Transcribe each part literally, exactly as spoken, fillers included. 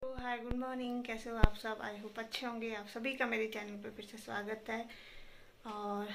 हाय, good morning. कैसे हो आप सब? आई होप अच्छे होंगे। आप सभी का मेरे चैनल पर फिर से स्वागत है। और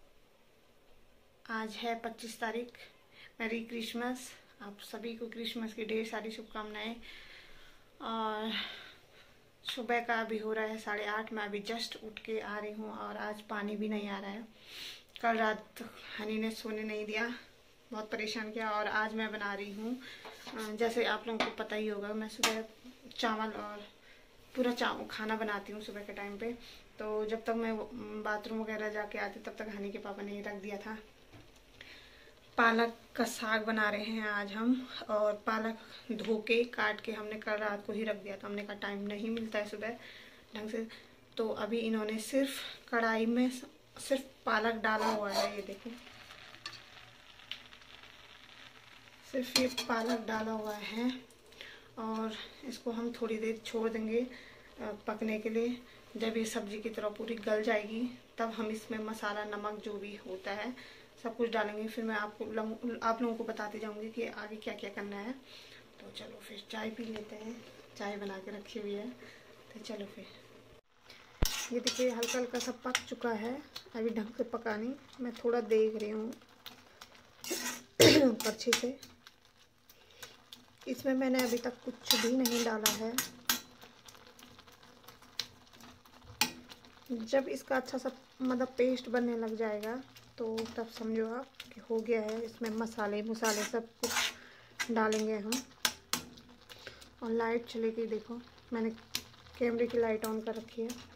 आज है पच्चीस तारीख। Merry Christmas. आप सभी को क्रिसमस की ढेर सारी शुभकामनाएं। और सुबह का अभी हो रहा है साढ़े आठ। मैं अभी जस्ट उठ के आ रही हूँ और आज पानी भी नहीं आ रहा है। कल रात हनी ने सोने नहीं दिया, बहुत परेशान किया। और आज मैं बना रही हूँ, जैसे आप लोगों को पता ही होगा, मैं सुबह चावल और पूरा चावल खाना बनाती हूँ सुबह के टाइम पे। तो जब तक मैं बाथरूम वगैरह जाके आती तब तक हनी के पापा ने रख दिया था। पालक का साग बना रहे हैं आज हम। और पालक धो के काट के हमने कल रात को ही रख दिया था। हमने कहा टाइम नहीं मिलता है सुबह ढंग से, तो अभी इन्होंने सिर्फ कढ़ाई में सिर्फ पालक डाला हुआ है। ये देखो, सिर्फ ये पालक डाला हुआ है। और इसको हम थोड़ी देर छोड़ देंगे पकने के लिए। जब ये सब्जी की तरह पूरी गल जाएगी तब हम इसमें मसाला, नमक जो भी होता है सब कुछ डालेंगे। फिर मैं आपको आप लोगों को बताते जाऊंगी कि आगे क्या क्या करना है। तो चलो फिर चाय पी लेते हैं। चाय बना के रखी हुई है, तो चलो फिर। ये देखिए हल्का हल्का सा पक चुका है। अभी ढंग से पका नहीं, मैं थोड़ा देख रही हूँ कच्छी से। इसमें मैंने अभी तक कुछ भी नहीं डाला है। जब इसका अच्छा सा मतलब पेस्ट बनने लग जाएगा तो तब समझो आप कि हो गया है। इसमें मसाले मसाले सब कुछ डालेंगे हम। और लाइट चलेगी, देखो मैंने कैमरे की लाइट ऑन कर रखी है।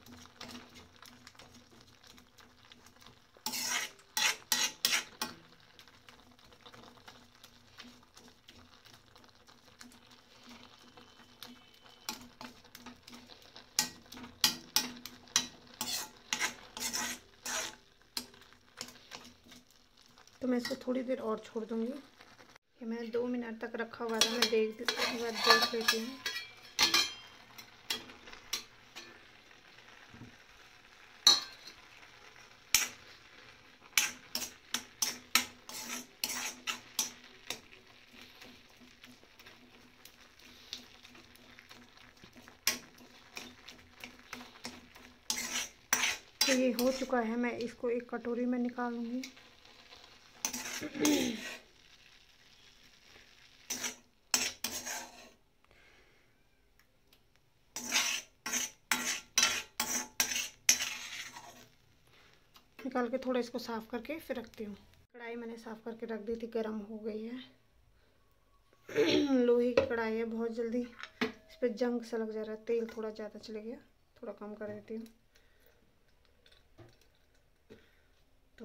तो मैं इसको थोड़ी देर और छोड़ दूंगी। ये मैंने दो मिनट तक रखा हुआ था। मैं देख देख लेती हूँ। तो ये हो चुका है। मैं इसको एक कटोरी में निकालूंगी। निकाल के थोड़ा इसको साफ़ करके फिर रखती हूँ। कढ़ाई मैंने साफ़ करके रख दी थी, गर्म हो गई है। लोहे की कढ़ाई है, बहुत जल्दी इस पर जंग सा लग जा रहा है। तेल थोड़ा ज़्यादा चले गया, थोड़ा कम कर देती हूँ। तो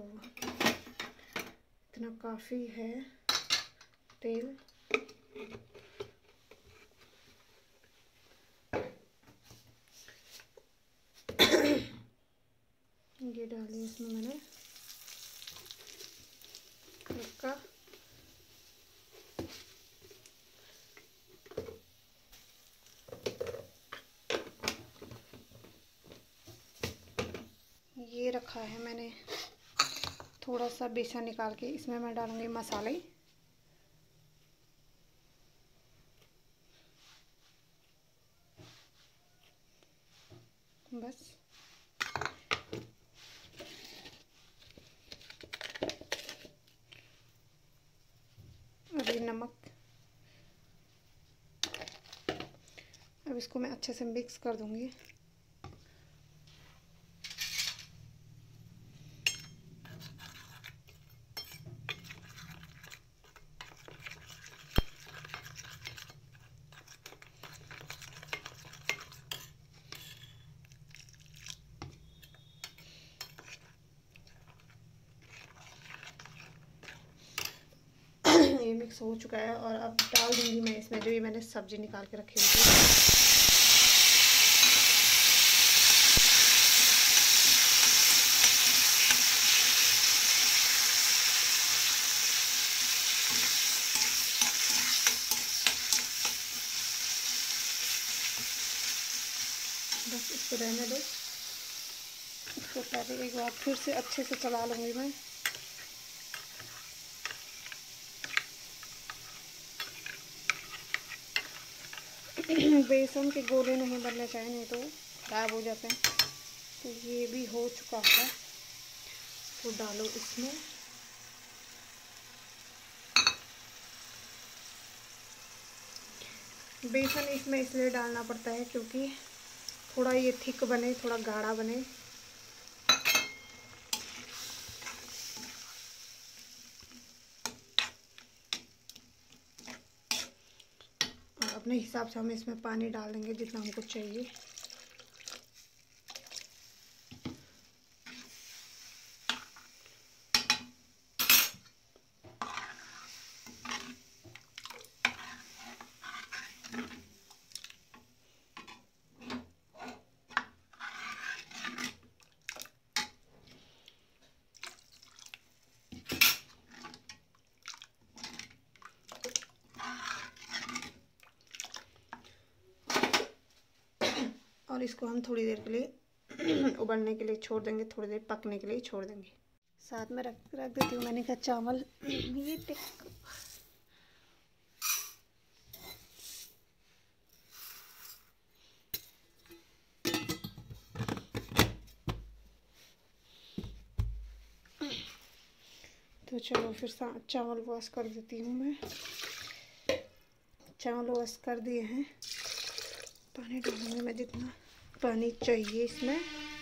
इतना काफ़ी है तेल। ये डाली इसमें मैंने मक्का। ये रखा है मैंने थोड़ा सा बेसन निकाल के। इसमें मैं डालूंगी मसाले। बस अभी नमक। अब इसको मैं अच्छे से मिक्स कर दूंगी। ये मिक्स हो चुका है और अब डाल दूंगी मैं इसमें जो ये मैंने सब्जी निकाल के रखी हुई थी। बस इसको रहने दो। इसको पहले एक बार फिर से अच्छे से चला लूँगी मैं। बेसन के गोले नहीं बनने चाहिए, नहीं तो खराब हो जाते हैं। तो ये भी हो चुका है, तो डालो इसमें। बेसन इसमें इसलिए डालना पड़ता है क्योंकि थोड़ा ये थिक बने, थोड़ा गाढ़ा बने। और अपने हिसाब से हम इसमें पानी डाल देंगे जितना हमको चाहिए। और इसको हम थोड़ी देर के लिए उबलने के लिए छोड़ देंगे, थोड़ी देर पकने के लिए छोड़ देंगे। साथ में रख रख देती हूँ मैंने कहा चावल। ये टिक तो चलो फिर चावल वॉश कर देती हूँ मैं। चावल वॉश कर दिए हैं। पानी डालूंगी मैं जितना पानी चाहिए इसमें।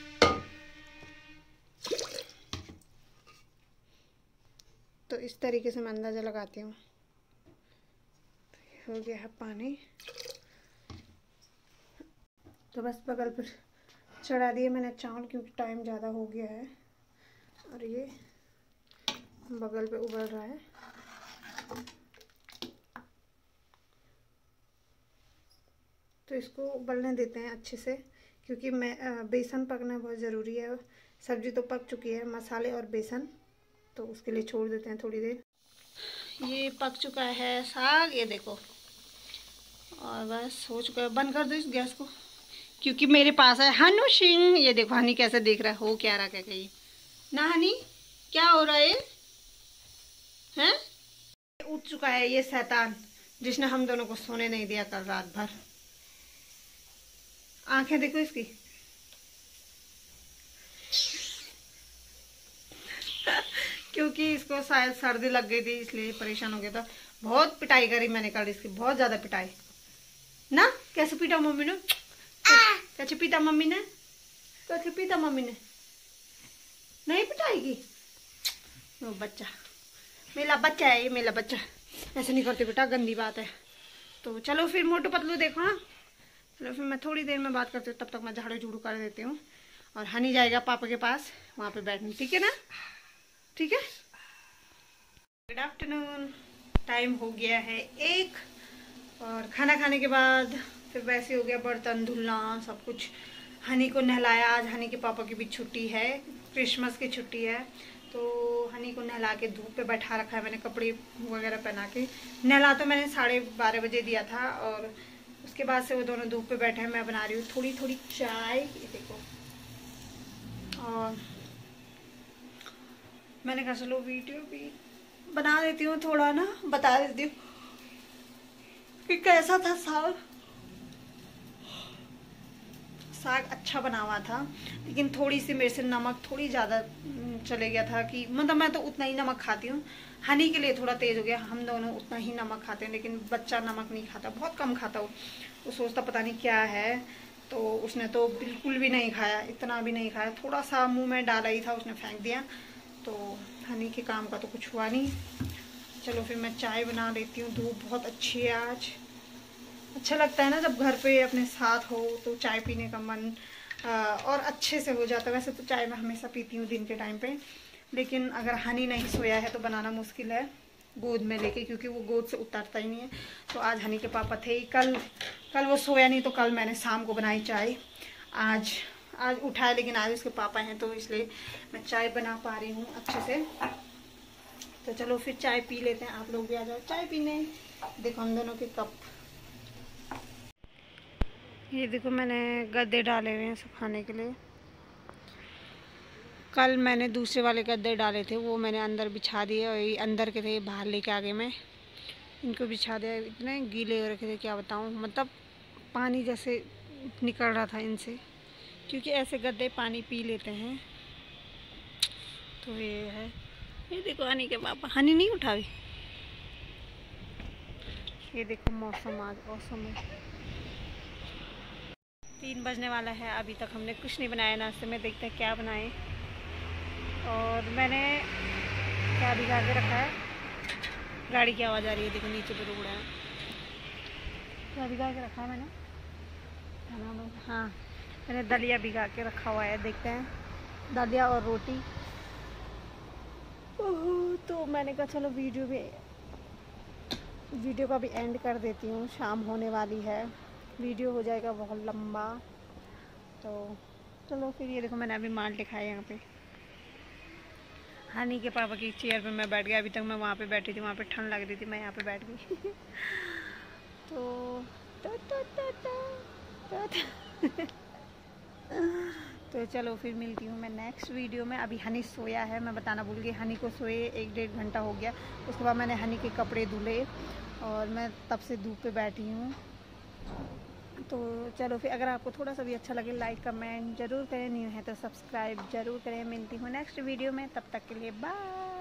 तो इस तरीके से मैं अंदाज़ा लगाती हूँ। तो हो गया है पानी। तो बस बगल पर चढ़ा दिए मैंने चावल क्योंकि टाइम ज़्यादा हो गया है और ये बगल पे उबल रहा है। तो इसको उबलने देते हैं अच्छे से क्योंकि मैं बेसन पकना बहुत ज़रूरी है। सब्ज़ी तो पक चुकी है, मसाले और बेसन, तो उसके लिए छोड़ देते हैं थोड़ी देर। ये पक चुका है साग, ये देखो, और बस हो चुका है। बंद कर दो इस गैस को क्योंकि मेरे पास है हनु सिंह। ये देखो हनी कैसे देख रहा है, हो क्या रहा है कहीं ना। हनी क्या हो रहा है हैं? उठ चुका है ये शैतान जिसने हम दोनों को सोने नहीं दिया कल रात भर। आंखें देखो इसकी। क्योंकि इसको शायद सर्दी लग गई थी इसलिए परेशान हो गया था। बहुत पिटाई करी मैंने कल इसकी, बहुत ज्यादा पिटाई ना। कैसे पीटा मम्मी ने? कैसे पीटा मम्मी ने? कैसे पीटा मम्मी ने? नहीं पिटाएगी वो बच्चा, मेरा बच्चा है ये, मेरा बच्चा। ऐसे नहीं करते बेटा, गंदी बात है। तो चलो फिर मोटू पतलू देखो। हाँ चलो फिर मैं थोड़ी देर में बात करती हूँ, तब तक मैं झाड़ू झूड़ू कर देती हूँ और हनी जाएगा पापा के पास वहाँ पे बैठने, ठीक है ना? ठीक है। Good afternoon. टाइम हो गया है एक, और खाना खाने के बाद फिर वैसे हो गया बर्तन धुलना सब कुछ। हनी को नहलाया। आज हनी के पापा की भी छुट्टी है, क्रिसमस की छुट्टी है, तो हनी को नहला के धूप पे बैठा रखा है मैंने, कपड़े वगैरह पहना के। नहला तो मैंने साढ़े बारह बजे दिया था और उसके बाद से वो दोनों धूप पे बैठे हैं। मैं बना रही हूँ थोड़ी थोड़ी चाय, ये देखो। और मैंने कहा चलो वीडियो भी बना देती हूँ, थोड़ा ना बता देती हूँ कि कैसा था साग। साग अच्छा बना हुआ था लेकिन थोड़ी सी मेरे से नमक थोड़ी ज़्यादा चले गया था। कि मतलब मैं तो उतना ही नमक खाती हूँ, हनी के लिए थोड़ा तेज हो गया। हम दोनों उतना ही नमक खाते हैं लेकिन बच्चा नमक नहीं खाता, बहुत कम खाता हो। वो सोचता पता नहीं क्या है, तो उसने तो बिल्कुल भी नहीं खाया, इतना भी नहीं खाया। थोड़ा सा मुँह में डाला ही था, उसने फेंक दिया। तो हनी के काम का तो कुछ हुआ नहीं। चलो फिर मैं चाय बना लेती हूँ। धूप बहुत अच्छी है आज। अच्छा लगता है ना जब घर पे अपने साथ हो तो चाय पीने का मन आ, और अच्छे से हो जाता है। वैसे तो चाय मैं हमेशा पीती हूँ दिन के टाइम पे, लेकिन अगर हनी नहीं सोया है तो बनाना मुश्किल है गोद में लेके, क्योंकि वो गोद से उतरता ही नहीं है। तो आज हनी के पापा थे ही, कल कल वो सोया नहीं तो कल मैंने शाम को बनाई चाय। आज आज उठाए लेकिन आज उसके पापा हैं तो इसलिए मैं चाय बना पा रही हूँ अच्छे से। तो चलो फिर चाय पी लेते हैं, आप लोग भी आ जाओ चाय पीने। देखो हम दोनों के कप। ये देखो मैंने गद्दे डाले हुए हैं सुखाने के लिए। कल मैंने दूसरे वाले गद्दे डाले थे, वो मैंने अंदर बिछा दिए और ये अंदर के थे बाहर लेके आ गए मैं, इनको बिछा दिया। इतने गीले हो रखे थे क्या बताऊँ, मतलब पानी जैसे निकल रहा था इनसे, क्योंकि ऐसे गद्दे पानी पी लेते हैं। तो ये है, ये देखो हनी के पापा, हनी नहीं उठावी। ये देखो मौसम, आज मौसम है। तीन बजने वाला है, अभी तक हमने कुछ नहीं बनाया नाश्ते में। देखते हैं क्या बनाएं। और मैंने क्या भिगा के रखा है, गाड़ी की आवाज़ आ रही है, देखो नीचे पे रोड है। क्या भिगा के रखा है मैंने, खाना, हाँ मैंने दलिया भिगा के रखा हुआ है। देखते हैं, दलिया और रोटी। ओह, तो मैंने कहा चलो वीडियो भी वीडियो का भी एंड कर देती हूँ, शाम होने वाली है, वीडियो हो जाएगा बहुत लंबा। तो चलो फिर। ये देखो मैंने अभी माल दिखाया यहाँ पे, हनी के पापा की चेयर पे मैं बैठ गया। अभी तक मैं वहाँ पे बैठी थी, वहाँ पे ठंड लग रही थी, मैं यहाँ पे बैठ गई। तो तो तो तो तो, तो, तो चलो फिर मिलती हूँ मैं नेक्स्ट वीडियो में। अभी हनी सोया है, मैं बताना भूल गई, हनी को सोए एक डेढ़ घंटा हो गया। उसके बाद मैंने हनी के कपड़े धुले और मैं तब से धूप पे बैठी हूँ। तो चलो फिर, अगर आपको थोड़ा सा भी अच्छा लगे लाइक कमेंट ज़रूर करें, न्यू है तो सब्सक्राइब ज़रूर करें। मिलती हूँ नेक्स्ट वीडियो में, तब तक के लिए बाय।